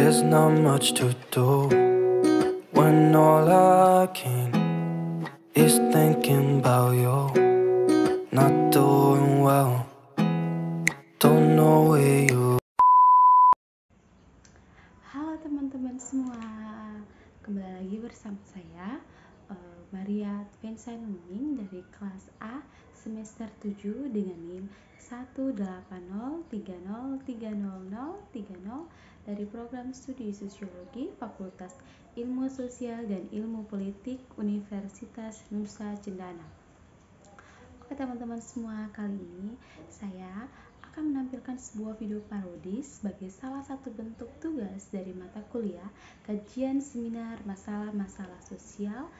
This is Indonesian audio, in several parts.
There's not much to do when all I can is thinking about you. Not doing well, don't know where you. Halo teman-teman semua, kembali lagi bersama saya Maria Advensa Nuning dari kelas A semester 7 dengan NIM 18030303030 dari program studi Sosiologi Fakultas Ilmu Sosial dan Ilmu Politik Universitas Nusa Cendana. Oke teman-teman semua, kali ini saya akan menampilkan sebuah video parodi sebagai salah satu bentuk tugas dari mata kuliah kajian seminar masalah-masalah sosial.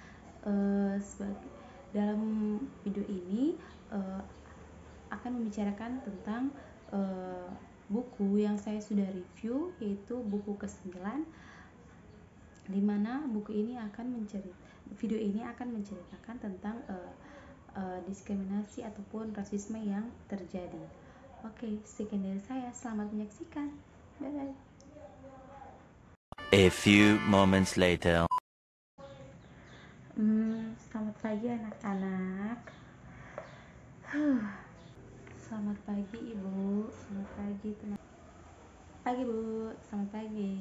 Dalam video ini akan membicarakan tentang buku yang saya sudah review, yaitu buku ke-9, di mana video ini akan menceritakan tentang diskriminasi ataupun rasisme yang terjadi. Oke, sekian dari saya. Selamat menyaksikan. Bye-bye. A few moments later. Selamat pagi anak-anak. Selamat pagi Ibu. Selamat pagi teman. Pagi Bu. Selamat pagi.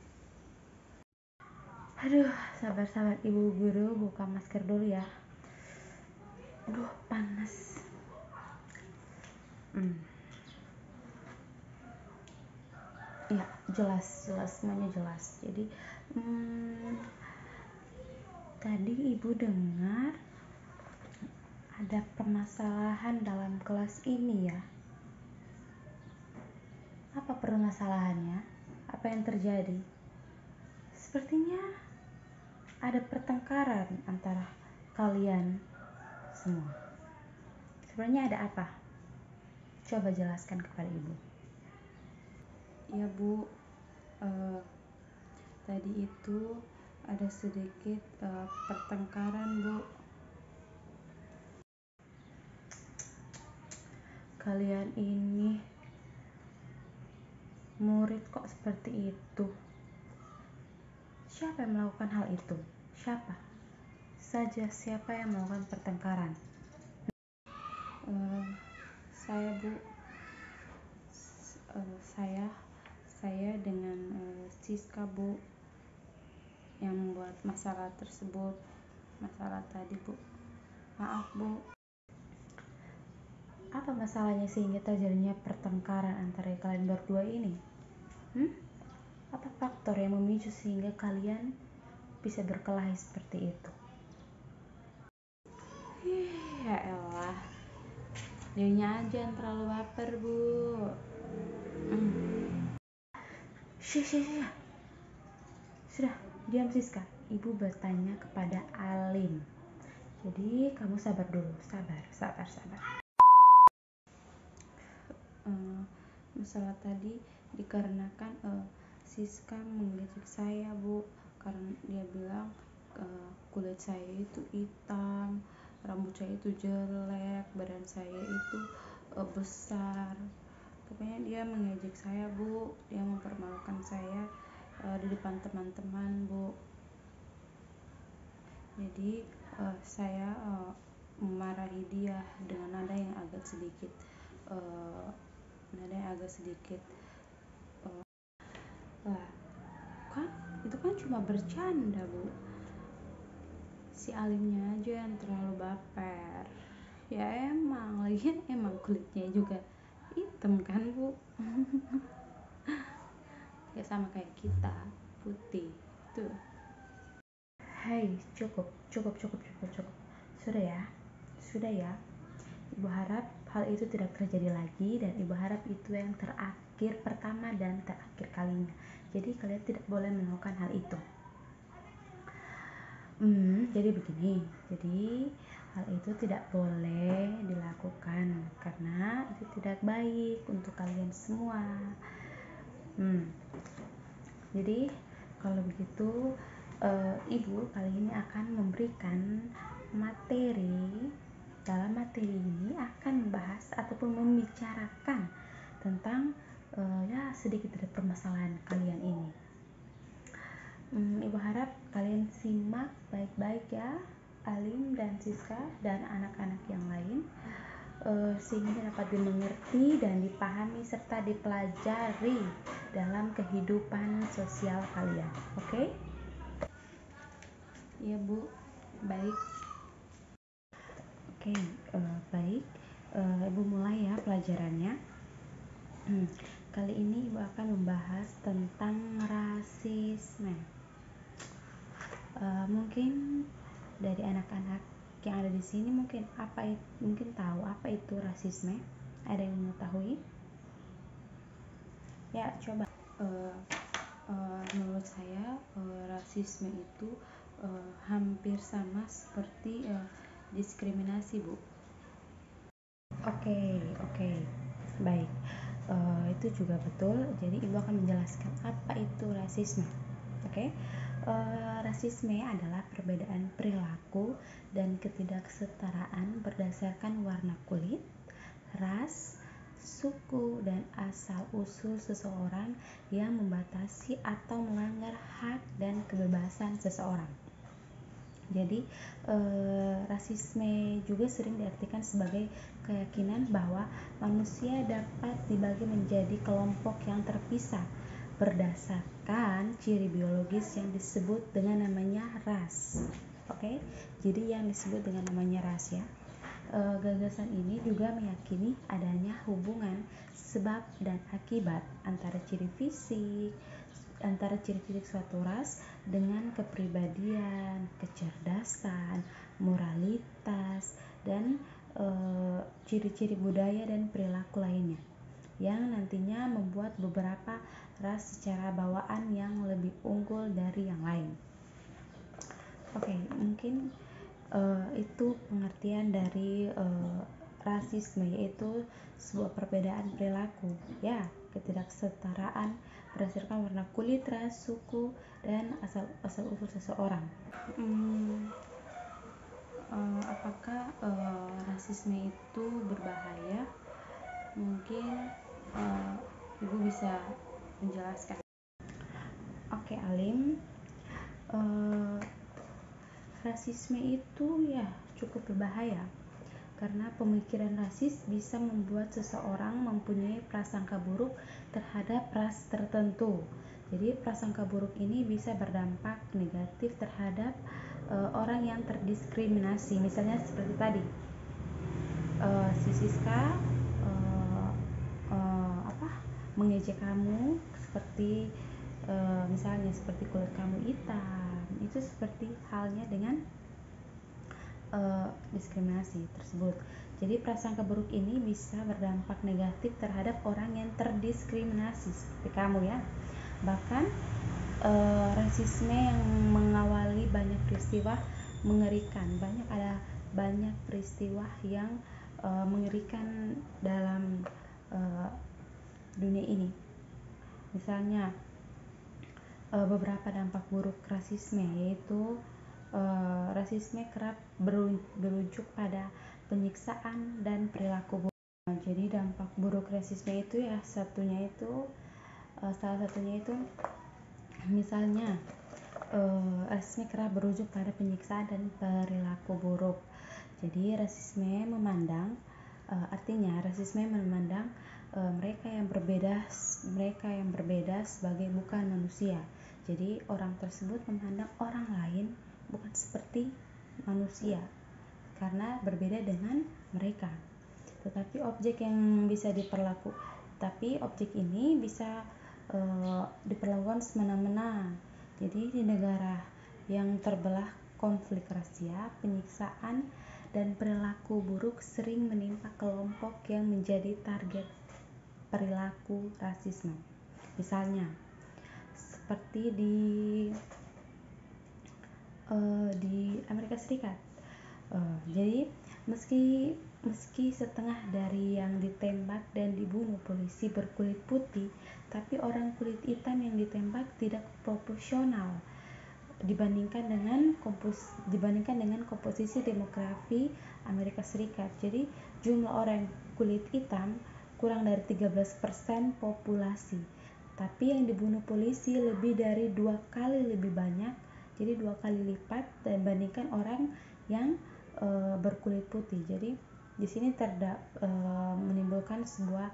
Aduh, sabar-sabar Ibu Guru, buka masker dulu ya. Aduh, panas. Ya, jelas semuanya jelas. Jadi tadi Ibu dengar ada permasalahan dalam kelas ini ya. Apa permasalahannya? Apa yang terjadi? Sepertinya ada pertengkaran antara kalian semua. Sebenarnya ada apa? Coba jelaskan kepada Ibu. Ya Bu, tadi itu ada sedikit pertengkaran Bu. Kalian ini murid kok seperti itu? Siapa yang melakukan hal itu? Siapa yang melakukan pertengkaran? Saya Bu. Saya dengan Siska Bu, yang membuat masalah tersebut. Masalah tadi Bu. Maaf Bu. Apa masalahnya sehingga terjadinya pertengkaran antara kalian berdua ini? Apa faktor yang memicu sehingga kalian bisa berkelahi seperti itu? Ya elah, dianya aja yang terlalu baper Bu. Sudah, diam Siska. Ibu bertanya kepada Alim. Jadi kamu sabar dulu, sabar. Masalah tadi dikarenakan Siska mengejek saya Bu, karena dia bilang kulit saya itu hitam, rambut saya itu jelek, badan saya itu besar. Pokoknya dia mengejek saya Bu, dia mempermalukan saya di depan teman-teman Bu. Jadi saya memarahi dia dengan nada yang agak sedikit kan itu kan cuma bercanda Bu. Si Alimnya aja yang terlalu baper. Ya emang kulitnya juga hitam kan Bu. Ya sama kayak kita, putih tuh. Hai, cukup. Sudah ya. Ibu harap hal itu tidak terjadi lagi, dan Ibu harap itu yang terakhir, pertama dan terakhir kalinya. Jadi kalian tidak boleh melakukan hal itu. Jadi begini. Jadi hal itu tidak boleh dilakukan karena itu tidak baik untuk kalian semua. Jadi kalau begitu Ibu kali ini akan memberikan materi. Dalam materi ini akan membahas ataupun membicarakan tentang ya sedikit dari permasalahan kalian ini. kalian simak baik-baik ya, Alim dan Siska dan anak-anak yang lain, sehingga dapat dimengerti dan dipahami serta dipelajari dalam kehidupan sosial kalian. Oke? Ya Bu, baik. Oke, baik. Ibu mulai ya pelajarannya. Kali ini Ibu akan membahas tentang rasisme. Mungkin dari anak-anak yang ada di sini mungkin tahu apa itu rasisme? Ada yang mengetahui? Ya, coba. Menurut saya rasisme itu hampir sama seperti diskriminasi, Bu. Oke, baik. Itu juga betul. Jadi Ibu akan menjelaskan apa itu rasisme. Oke. Rasisme adalah perbedaan perilaku dan ketidaksetaraan berdasarkan warna kulit, ras, suku, dan asal-usul seseorang yang membatasi atau melanggar hak dan kebebasan seseorang. Jadi rasisme juga sering diartikan sebagai keyakinan bahwa manusia dapat dibagi menjadi kelompok yang terpisah berdasarkan ciri biologis yang disebut dengan namanya ras. Oke, jadi yang disebut dengan namanya ras ya. Gagasan ini juga meyakini adanya hubungan sebab dan akibat antara ciri-ciri suatu ras dengan kepribadian, kecerdasan, moralitas, dan ciri-ciri budaya dan perilaku lainnya yang nantinya membuat beberapa ras secara bawaan yang lebih unggul dari yang lain. Oke, mungkin itu pengertian dari rasisme, yaitu sebuah perbedaan perilaku ya, ketidaksetaraan berdasarkan warna kulit, ras, suku, dan asal-usul seseorang. Apakah rasisme itu berbahaya? Mungkin Ibu bisa menjelaskan. Oke, Alim. Rasisme itu ya cukup berbahaya karena pemikiran rasis bisa membuat seseorang mempunyai prasangka buruk terhadap ras tertentu. Jadi prasangka buruk ini bisa berdampak negatif terhadap orang yang terdiskriminasi. Misalnya seperti tadi, si Siska mengejek kamu seperti misalnya seperti kulit kamu hitam. Itu seperti halnya dengan diskriminasi tersebut. Jadi prasangka buruk ini bisa berdampak negatif terhadap orang yang terdiskriminasi seperti kamu ya. Bahkan rasisme yang mengawali banyak peristiwa mengerikan. Banyak peristiwa yang mengerikan dalam dunia ini. Misalnya beberapa dampak buruk rasisme, yaitu rasisme kerap berujung pada penyiksaan dan perilaku buruk. Jadi dampak buruk rasisme itu ya salah satunya itu misalnya rasisme kerap berujung pada penyiksaan dan perilaku buruk. Jadi rasisme memandang mereka yang berbeda sebagai bukan manusia. Jadi orang tersebut memandang orang lain bukan seperti manusia karena berbeda dengan mereka. Tetapi objek ini bisa diperlakukan semena-mena. Jadi di negara yang terbelah konflik rasial, penyiksaan dan perilaku buruk sering menimpa kelompok yang menjadi target perilaku rasisme. Misalnya seperti di Amerika Serikat. Jadi meski setengah dari yang ditembak dan dibunuh polisi berkulit putih, tapi orang kulit hitam yang ditembak tidak proporsional dibandingkan dengan komposisi demografi Amerika Serikat. Jadi jumlah orang kulit hitam kurang dari 13% populasi, tapi yang dibunuh polisi lebih dari 2 kali lebih banyak Jadi 2 kali lipat dibandingkan orang yang berkulit putih. Jadi di sini menimbulkan sebuah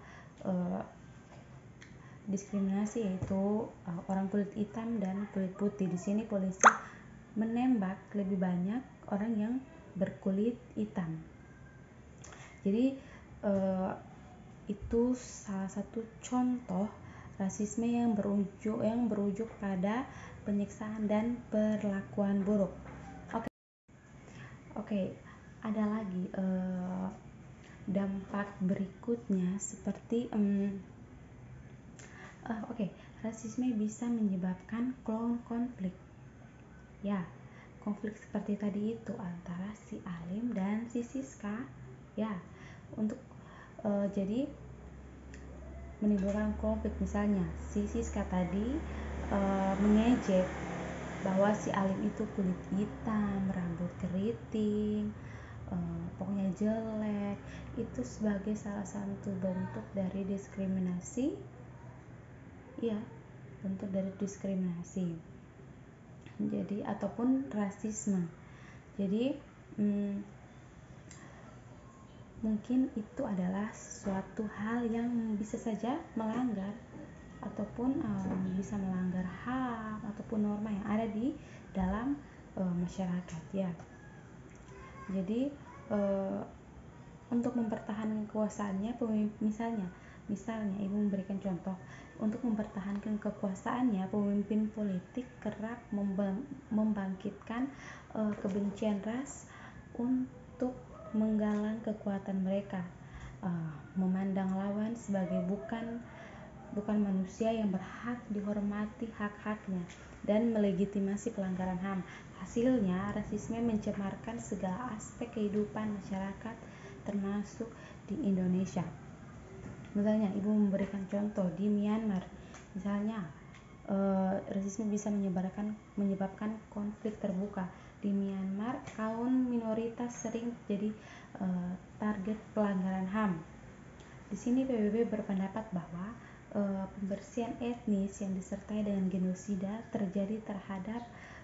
diskriminasi, yaitu orang kulit hitam dan kulit putih. Di sini polisi menembak lebih banyak orang yang berkulit hitam. Jadi itu salah satu contoh rasisme yang berujuk pada penyiksaan dan perlakuan buruk. Oke, ada lagi dampak berikutnya seperti rasisme bisa menyebabkan konflik. Ya, konflik seperti tadi itu antara si Alim dan si Siska. Ya, untuk jadi menimbulkan konflik. Misalnya si Siska tadi mengejek bahwa si Alim itu kulit hitam, rambut keriting, pokoknya jelek. Itu sebagai salah satu bentuk dari diskriminasi. Ya, bentuk dari diskriminasi. Jadi ataupun rasisme. Jadi mungkin itu adalah suatu hal yang bisa saja melanggar ataupun bisa melanggar hak ataupun norma yang ada di dalam masyarakat, ya. Jadi untuk mempertahankan kekuasaannya, misalnya ibu memberikan contoh, untuk mempertahankan kekuasaannya, pemimpin politik kerap membangkitkan kebencian ras untuk menggalang kekuatan mereka, memandang lawan sebagai bukan manusia yang berhak dihormati hak-haknya, dan melegitimasi pelanggaran HAM. Hasilnya, rasisme mencemarkan segala aspek kehidupan masyarakat, termasuk di Indonesia. Misalnya, ibu memberikan contoh di Myanmar. Misalnya, rasisme bisa menyebabkan konflik terbuka. Di Myanmar, kaum minoritas sering jadi target pelanggaran HAM. Di sini PBB berpendapat bahwa pembersihan etnis yang disertai dengan genosida terjadi terhadap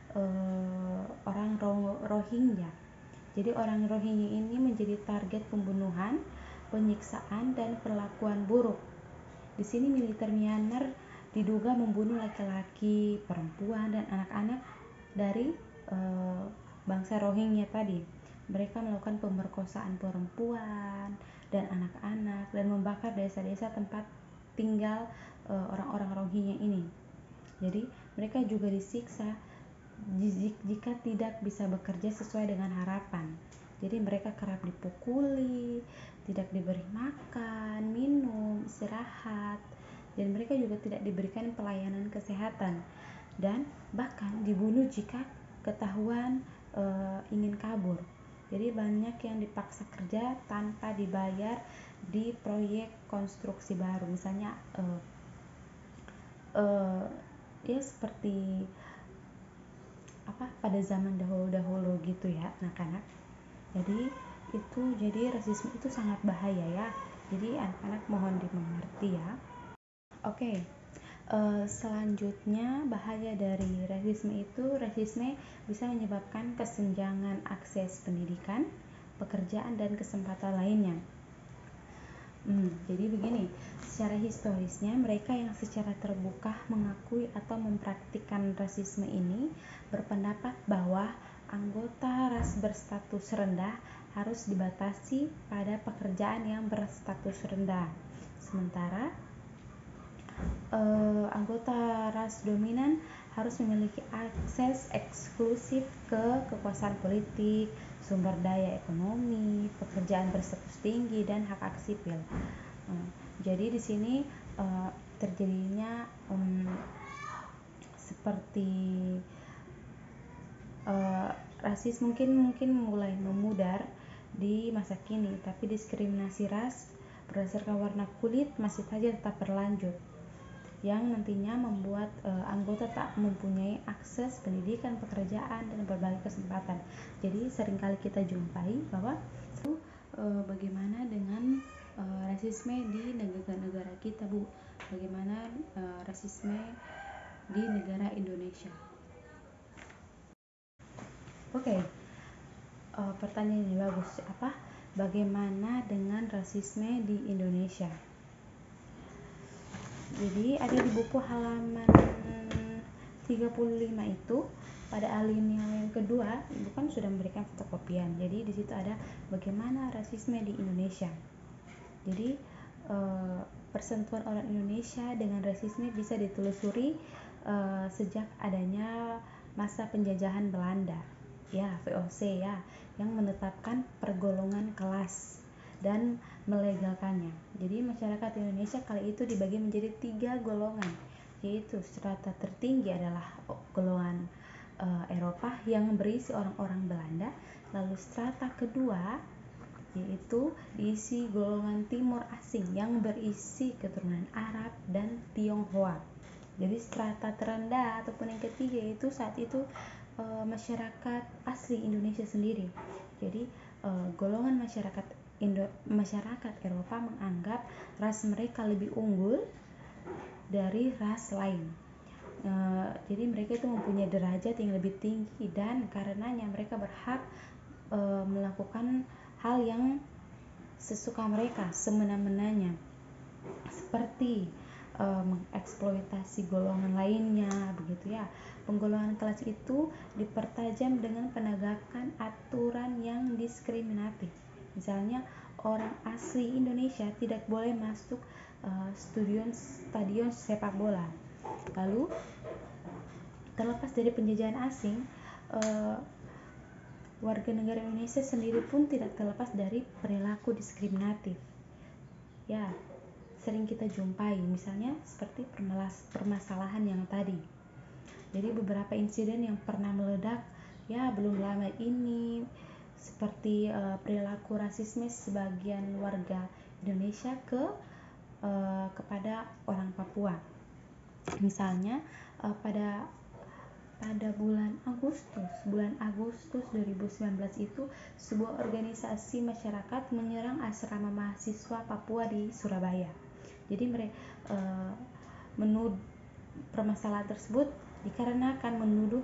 orang Rohingya. Jadi orang Rohingya ini menjadi target pembunuhan, penyiksaan, dan perlakuan buruk. Di sini militer Myanmar diduga membunuh laki-laki, perempuan, dan anak-anak dari bangsa Rohingya tadi. Mereka melakukan pemerkosaan perempuan dan anak-anak dan membakar desa-desa tempat tinggal orang-orang Rohingya ini. Jadi mereka juga disiksa jika tidak bisa bekerja sesuai dengan harapan. Jadi mereka kerap dipukuli, tidak diberi makan, minum, istirahat, dan mereka juga tidak diberikan pelayanan kesehatan, dan bahkan dibunuh jika ketahuan ingin kabur. Jadi banyak yang dipaksa kerja tanpa dibayar di proyek konstruksi baru. Misalnya ya seperti pada zaman dahulu gitu ya, anak-anak. Jadi rasisme itu sangat bahaya, ya. Jadi anak-anak mohon dimengerti, ya. Oke. Selanjutnya, bahaya dari rasisme bisa menyebabkan kesenjangan akses pendidikan, pekerjaan, dan kesempatan lainnya. Jadi begini, secara historisnya mereka yang secara terbuka mengakui atau mempraktikkan rasisme ini berpendapat bahwa anggota ras berstatus rendah harus dibatasi pada pekerjaan yang berstatus rendah, sementara anggota ras dominan harus memiliki akses eksklusif ke kekuasaan politik, sumber daya ekonomi, pekerjaan berstatus tinggi, dan hak sipil. Jadi di sini terjadinya seperti rasis mungkin mulai memudar di masa kini, tapi diskriminasi ras berdasarkan warna kulit masih saja tetap berlanjut, yang nantinya membuat anggota tak mempunyai akses pendidikan, pekerjaan, dan berbagai kesempatan. Jadi seringkali kita jumpai bahwa bagaimana dengan rasisme di negara kita, Bu? Bagaimana rasisme di negara Indonesia? Oke, pertanyaan ini bagus. Bagaimana dengan rasisme di Indonesia? Jadi ada di buku halaman 35 itu pada alinea yang kedua, Ibu kan sudah memberikan fotokopian. Jadi di situ ada bagaimana rasisme di Indonesia. Jadi persentuhan orang Indonesia dengan rasisme bisa ditelusuri sejak adanya masa penjajahan Belanda, ya VOC ya, yang menetapkan pergolongan kelas dan melegalkannya. Jadi masyarakat Indonesia kali itu dibagi menjadi 3 golongan, yaitu strata tertinggi adalah golongan Eropa yang berisi orang-orang Belanda, lalu strata kedua yaitu diisi golongan timur asing yang berisi keturunan Arab dan Tionghoa. Jadi strata terendah ataupun yang ketiga itu saat itu masyarakat asli Indonesia sendiri. Jadi golongan masyarakat Eropa menganggap ras mereka lebih unggul dari ras lain. Jadi mereka itu mempunyai derajat yang lebih tinggi dan karenanya mereka berhak melakukan hal yang sesuka mereka, semena-menanya, seperti mengeksploitasi golongan lainnya, begitu ya. Penggolongan kelas itu dipertajam dengan penegakan aturan yang diskriminatif. Misalnya orang asli Indonesia tidak boleh masuk stadion sepak bola. Lalu terlepas dari penjajahan asing, warga negara Indonesia sendiri pun tidak terlepas dari perilaku diskriminatif. Ya, sering kita jumpai, misalnya seperti permasalahan yang tadi. Jadi beberapa insiden yang pernah meledak ya belum lama ini, seperti perilaku rasisme sebagian warga Indonesia kepada orang Papua. Misalnya pada bulan Agustus 2019 itu sebuah organisasi masyarakat menyerang asrama mahasiswa Papua di Surabaya. Jadi mereka permasalahan tersebut dikarenakan menuduh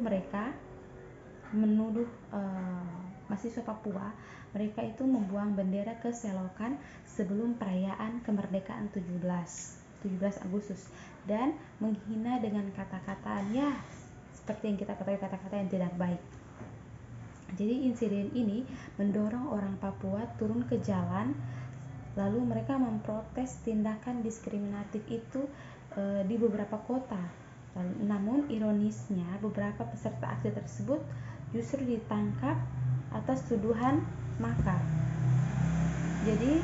mahasiswa Papua mereka itu membuang bendera ke selokan sebelum perayaan kemerdekaan 17 Agustus dan menghina dengan kata-kata ya seperti yang kita ketahui, kata-kata yang tidak baik. Jadi insiden ini mendorong orang Papua turun ke jalan, lalu mereka memprotes tindakan diskriminatif itu di beberapa kota. Namun ironisnya beberapa peserta aksi tersebut justru ditangkap atas tuduhan makar. Jadi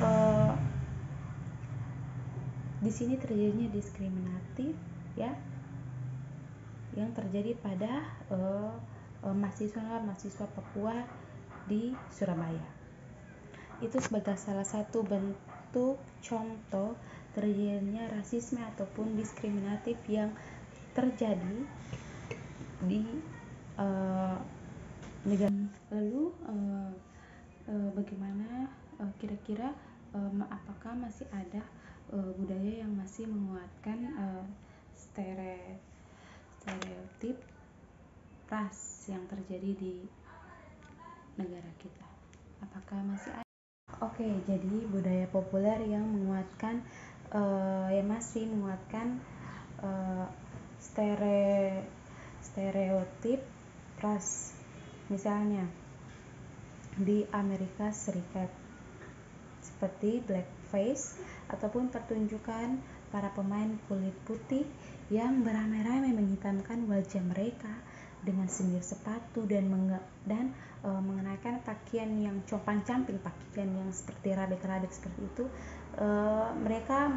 di sini terjadinya diskriminatif ya yang terjadi pada mahasiswa Papua di Surabaya. Itu sebagai salah satu bentuk contoh terjadinya rasisme ataupun diskriminatif yang terjadi di negara. Lalu bagaimana kira-kira apakah masih ada budaya yang masih menguatkan stereotip ras yang terjadi di negara kita? Apakah masih ada? Oke, jadi budaya populer yang menguatkan yang masih menguatkan stereotip ras, misalnya di Amerika Serikat seperti blackface ataupun pertunjukan para pemain kulit putih yang beramai-ramai menghitamkan wajah mereka dengan semir sepatu dan mengenakan pakaian yang compang-camping, pakaian yang seperti rabek-rabek seperti itu. Mereka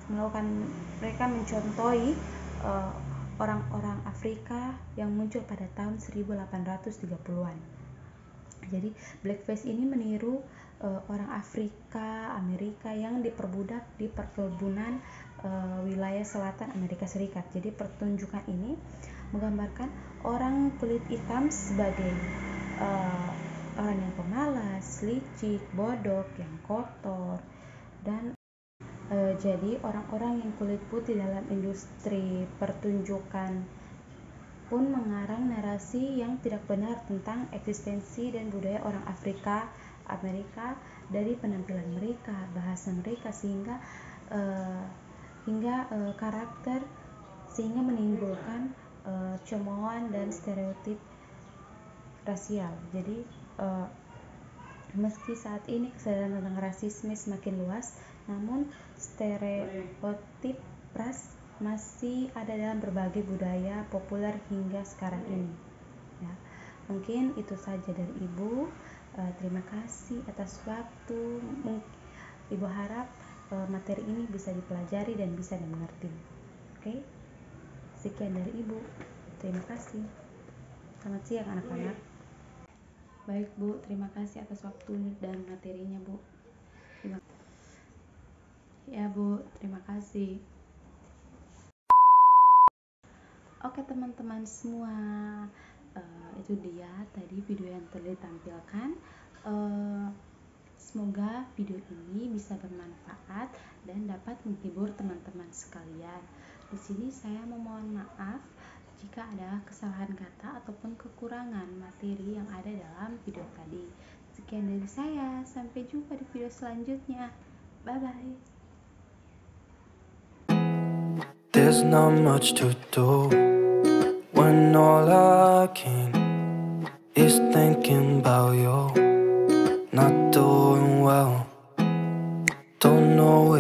mencontohi orang-orang Afrika yang muncul pada tahun 1830-an. Jadi blackface ini meniru orang Afrika Amerika yang diperbudak di perkebunan wilayah selatan Amerika Serikat. Jadi pertunjukan ini menggambarkan orang kulit hitam sebagai orang yang pemalas, licik, bodoh, yang kotor, dan jadi orang-orang yang kulit putih dalam industri pertunjukan pun mengarang narasi yang tidak benar tentang eksistensi dan budaya orang Afrika Amerika dari penampilan mereka, bahasa mereka, hingga karakter, sehingga menimbulkan cemoohan dan stereotip rasial. Jadi meski saat ini kesadaran tentang rasisme semakin luas, namun stereotip ras masih ada dalam berbagai budaya populer hingga sekarang ini. Ya, mungkin itu saja dari Ibu. Terima kasih atas waktu. Ibu harap materi ini bisa dipelajari dan bisa dimengerti. Oke? Sekian dari Ibu. Terima kasih. Selamat siang anak-anak. Baik Bu, terima kasih atas waktu dan materinya Bu. Ya Bu, terima kasih. Oke teman-teman semua, itu dia tadi video yang telah ditampilkan. Semoga video ini bisa bermanfaat dan dapat menghibur teman-teman sekalian. Di sini saya memohon maaf jika ada kesalahan kata ataupun kekurangan materi yang ada dalam video tadi. Sekian dari saya, sampai jumpa di video selanjutnya. Bye bye. There's not much to do when all I can is thinking about you. Not doing well, don't know